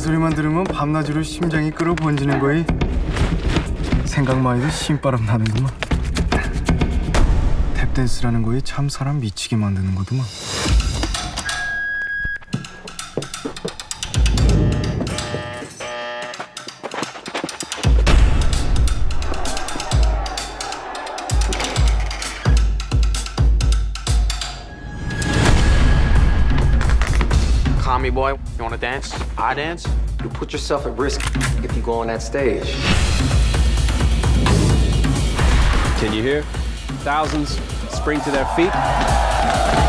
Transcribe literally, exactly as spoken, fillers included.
소리만 들으면 밤낮으로 심장이 끌어번지는 거이. 생각만 해도 신바람 나는구만. 탭댄스라는 거이 참 사람 미치게 만드는 거더만. Call me, boy. You wanna dance? I dance? You put yourself at risk if you go on that stage. Can you hear? Thousands spring to their feet.